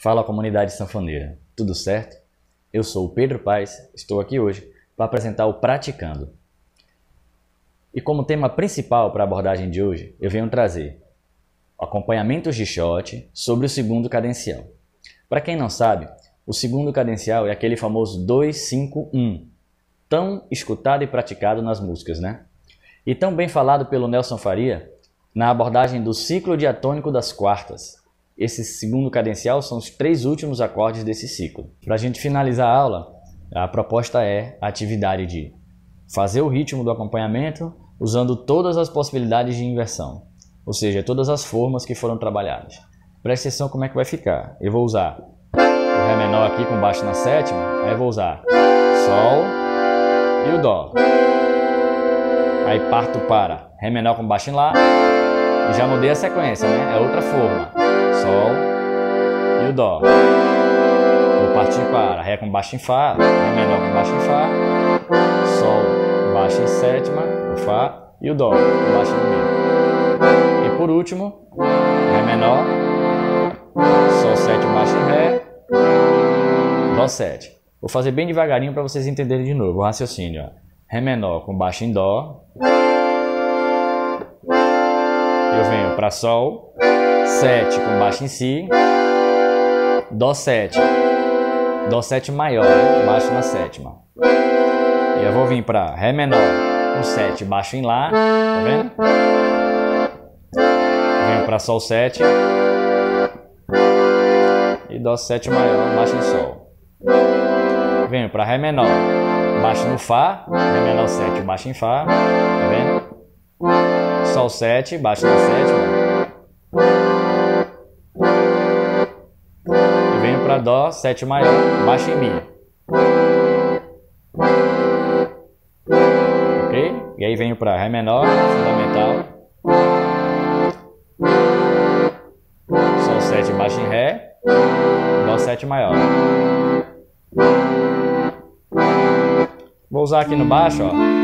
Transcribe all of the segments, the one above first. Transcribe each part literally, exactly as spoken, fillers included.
Fala, comunidade sanfoneira, tudo certo? Eu sou o Pedro Paes, estou aqui hoje para apresentar o Praticando. E como tema principal para a abordagem de hoje, eu venho trazer acompanhamentos de shot sobre o segundo cadencial. Para quem não sabe, o segundo cadencial é aquele famoso dois cinco um, tão escutado e praticado nas músicas, né? E tão bem falado pelo Nelson Faria na abordagem do ciclo diatônico das quartas. Esse segundo cadencial são os três últimos acordes desse ciclo. Para a gente finalizar a aula, a proposta é a atividade de fazer o ritmo do acompanhamento usando todas as possibilidades de inversão, ou seja, todas as formas que foram trabalhadas. Presta atenção como é que vai ficar. Eu vou usar o Ré menor aqui com baixo na sétima, aí eu vou usar Sol e o Dó. Aí parto para Ré menor com baixo em Lá e já mudei a sequência, né? É outra forma. Sol e o Dó. Vou partir para Ré com baixo em Fá, Ré menor com baixo em Fá, Sol, baixo em sétima, o Fá e o Dó, com baixo no Mi. E por último, Ré menor, Sol sete, baixo em Ré, Dó sete. Vou fazer bem devagarinho para vocês entenderem de novo o raciocínio. Ó. Ré menor com baixo em Dó, eu venho para Sol, sete com baixo em Si, Dó sete, Dó sete maior, baixo na sétima. E eu vou vir para Ré menor com sete, baixo em Lá, tá vendo? Venho para Sol sete e Dó sete maior, baixo em Sol. Venho para Ré menor, baixo no Fá, Ré menor sete, baixo em Fá, tá vendo? Sol sete, baixo na sétima. E venho para Dó sete maior, baixo em Mi. Ok? E aí venho para Ré menor, fundamental. Sol sete, baixo em Ré, Dó sete maior. Vou usar aqui no baixo, ó.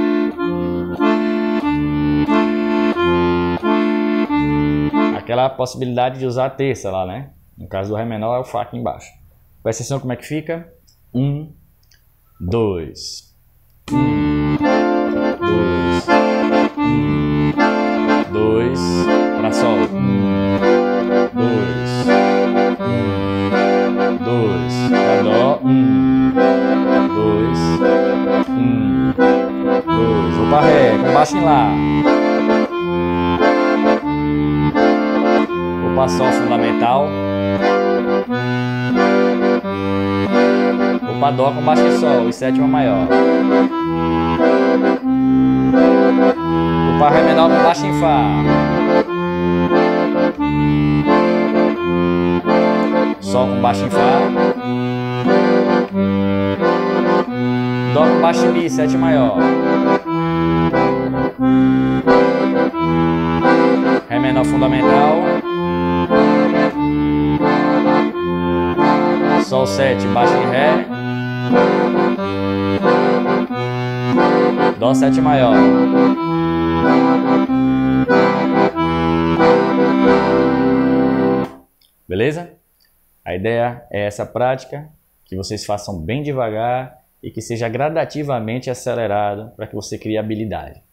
Aquela possibilidade de usar a terça lá, né? No caso do Ré menor é o Fá aqui embaixo. Presta atenção como é que fica. Um, dois. Um, dois. Um, dois. Para Sol. Um, dois. Um, dois. Para Dó. Um, dois. Um, dois. Vou para Ré, com baixo em Lá. Vou para Sol fundamental. Vou para Dó com baixo em Sol e sétima maior. Vou para Ré menor com baixo em Fá. Sol com baixo em Fá. Dó com baixo em Mi, sétima maior. Ré menor fundamental. Sol sete, baixo em Ré. Dó sete maior. Beleza? A ideia é essa prática, que vocês façam bem devagar e que seja gradativamente acelerado para que você crie habilidade.